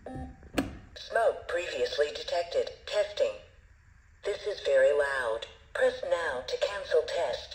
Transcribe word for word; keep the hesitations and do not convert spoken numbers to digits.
Smoke previously detected. Testing. This is very loud. Press now to cancel test.